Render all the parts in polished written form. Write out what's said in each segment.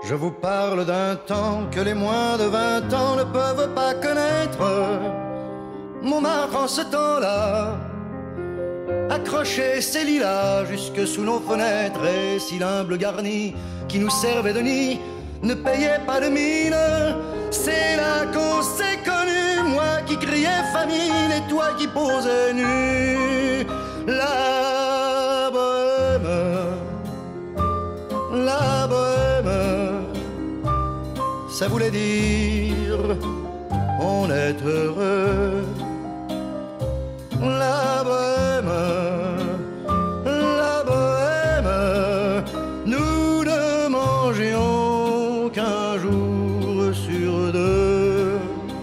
Je vous parle d'un temps que les moins de 20 ans ne peuvent pas connaître. Montmartre en ce temps-là accrochait ses lilas jusque sous nos fenêtres, et si l'humble garni qui nous servait de nid ne payait pas de mine, c'est là qu'on s'est connus, moi qui criais famine et toi qui posais nu. La bohème, ça voulait dire on est heureux. La bohème, nous ne mangions qu'un jour sur deux.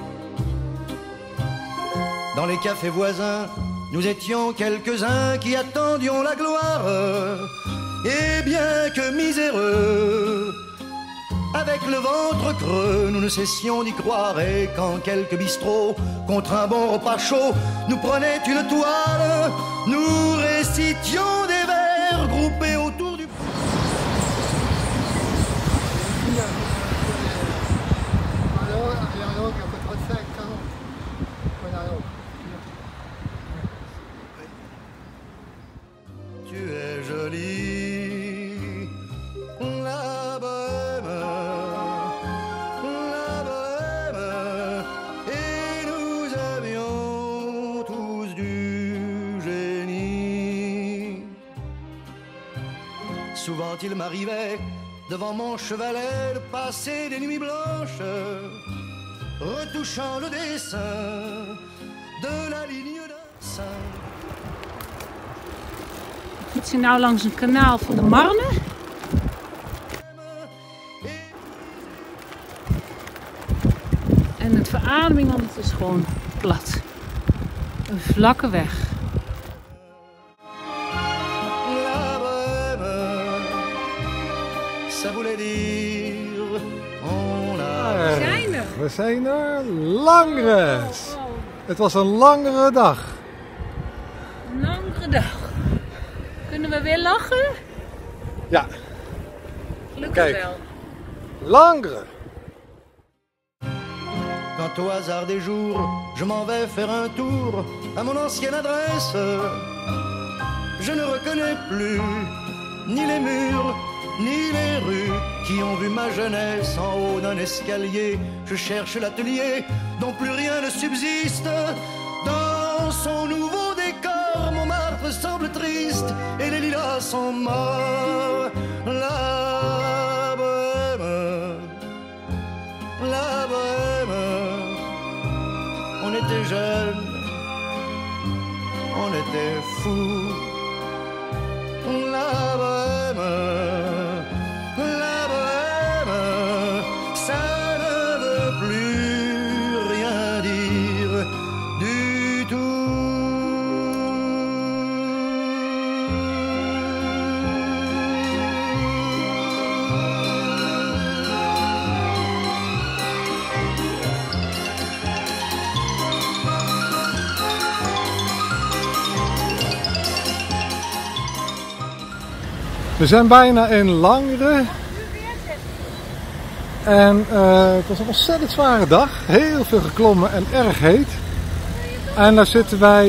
Dans les cafés voisins, nous étions quelques-uns qui attendions la gloire. Et bien que miséreux, avec le ventre creux, nous ne cessions d'y croire. Et quand quelques bistrots, contre un bon repas chaud, nous prenaient une toile, nous récitions des vers groupés autour du... Tu es jolie, la bohème, et nous avions tous du génie. Souvent il m'arrivait devant mon chevalet de passer des nuits blanches, retouchant le dessin de la ligne d'un sein. We fietsen nu langs een kanaal van de Marne. En het verademing, want het is gewoon plat. Een vlakke weg. We zijn er, Langres. Het was een langere dag. Een langere dag. Kunnen we weer lachen? Ja. Gelukkig Kijk. wel. Langre. Quand au hasard des jours, je m'en vais faire un tour à mon ancienne adresse, je ne reconnais plus ni les murs, ni les rues qui ont vu ma jeunesse en haut d'un escalier. Je cherche l'atelier dont plus rien ne subsiste. Dans son nouveau décor, Montmartre semble triste et les lilas sont morts. La bohème, on était jeunes, on était fous. La bohème, ça ne veut plus rien dire du tout. We zijn bijna in Langre. En het was een ontzettend zware dag. Heel veel geklommen en erg heet. En daar zitten wij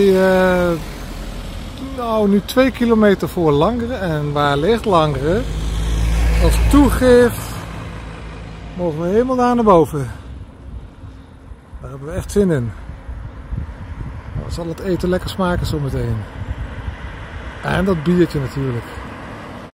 nu 2 kilometer voor Langre. En waar ligt Langre? Als toegift mogen we helemaal daar naar boven. Daar hebben we echt zin in. Dan zal het eten lekker smaken zometeen. En dat biertje natuurlijk.